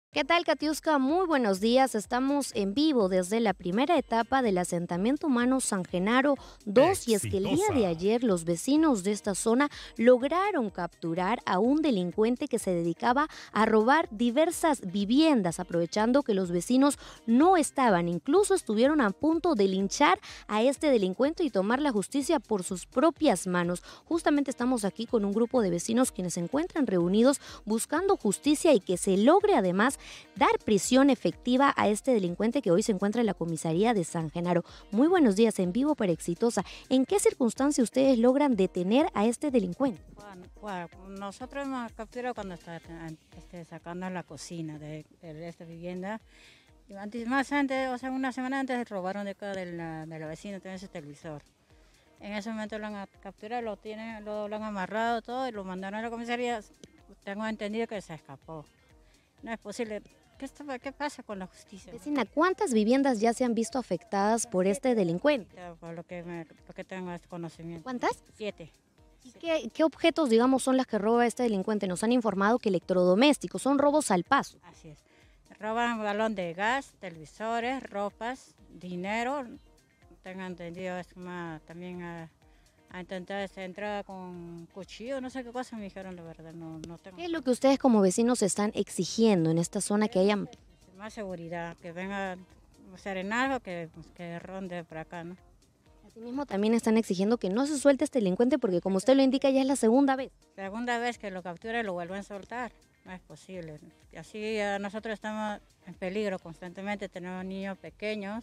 ¿Qué tal, Katiuska? Muy buenos días. Estamos en vivo desde la primera etapa del asentamiento humano San Genaro 2 y es que el día de Exitosa. ayer los vecinos de esta zona lograron capturar a un delincuente que se dedicaba a robar diversas viviendas, aprovechando que los vecinos no estaban. Incluso estuvieron a punto de linchar a este delincuente y tomar la justicia por sus propias manos. Justamente estamos aquí con un grupo de vecinos quienes se encuentran reunidos buscando justicia y que se logre además dar prisión efectiva a este delincuente que hoy se encuentra en la comisaría de San Genaro. Muy buenos días, en vivo para Exitosa. ¿En qué circunstancia ustedes logran detener a este delincuente? Nosotros hemos capturado cuando está sacando en la cocina de esta vivienda. Y más antes, o sea, una semana antes robaron de acá de la vecina también ese televisor. En ese momento lo han capturado, lo han amarrado todo y lo mandaron a la comisaría. Tengo entendido que se escapó. No es posible. ¿Qué pasa con la justicia? Vecina, ¿cuántas viviendas ya se han visto afectadas por este delincuente? Por lo que tengo este conocimiento. ¿Cuántas? 7. ¿Y qué objetos, digamos, son las que roba este delincuente? Nos han informado que electrodomésticos, son robos al paso. Así es. Roban galón de gas, televisores, ropas, dinero. Tengo entendido, es más, también a intentar entrar con cuchillo, no sé qué cosa me dijeron, la verdad, no tengo. ¿Qué es lo que ustedes como vecinos están exigiendo en esta zona que hayan? Más seguridad, que venga a serenazgo, que ronde por acá, ¿no? Asimismo, también están exigiendo que no se suelte este delincuente porque, como usted lo indica, ya es la segunda vez. Segunda vez que lo captura y lo vuelven a soltar, no es posible. Así nosotros estamos en peligro constantemente, tenemos niños pequeños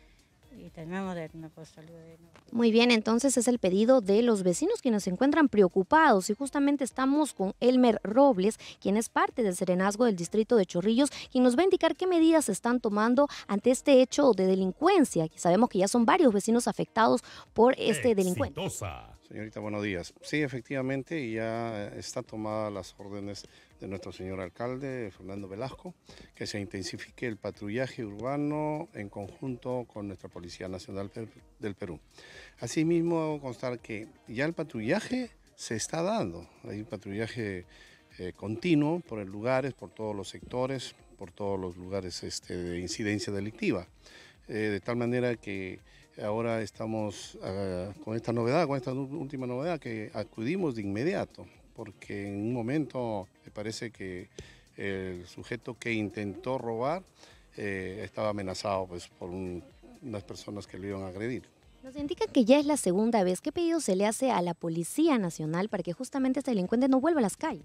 y tenemos de no poder salir de nuevo. Muy bien, entonces es el pedido de los vecinos quienes se encuentran preocupados y justamente estamos con Elmer Robles, quien es parte del serenazgo del distrito de Chorrillos, quien nos va a indicar qué medidas se están tomando ante este hecho de delincuencia. Sabemos que ya son varios vecinos afectados por este delincuente. Exitosa. Señorita, buenos días. Sí, efectivamente, ya está tomadas las órdenes de nuestro señor alcalde, Fernando Velasco, que se intensifique el patrullaje urbano en conjunto con nuestra Policía Nacional del Perú. Asimismo, constar que ya el patrullaje se está dando. Hay un patrullaje continuo por los lugares, por todos los sectores, por todos los lugares de incidencia delictiva. De tal manera que ahora estamos con esta novedad, con esta última novedad, que acudimos de inmediato, porque en un momento me parece que el sujeto que intentó robar estaba amenazado pues, por unas personas que lo iban a agredir. Nos indica que ya es la segunda vez. ¿Qué pedido se le hace a la Policía Nacional para que justamente este delincuente no vuelva a las calles?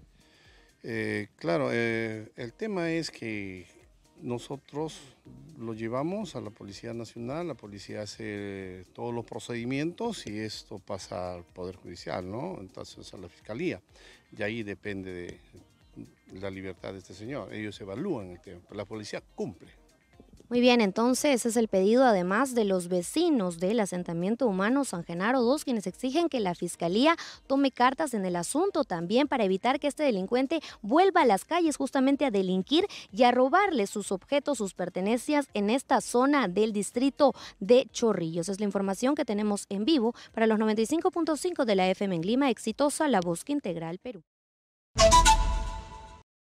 Claro, el tema es que nosotros lo llevamos a la Policía Nacional, la policía hace todos los procedimientos y esto pasa al Poder Judicial, ¿no? Entonces a la Fiscalía. Y ahí depende de la libertad de este señor. Ellos evalúan el tema, pero la policía cumple. Muy bien, entonces ese es el pedido además de los vecinos del asentamiento humano San Genaro 2, quienes exigen que la Fiscalía tome cartas en el asunto también para evitar que este delincuente vuelva a las calles justamente a delinquir y a robarle sus objetos, sus pertenencias en esta zona del distrito de Chorrillos. Es la información que tenemos en vivo para los 95.5 de la FM en Lima. Exitosa, la voz que integra al Perú.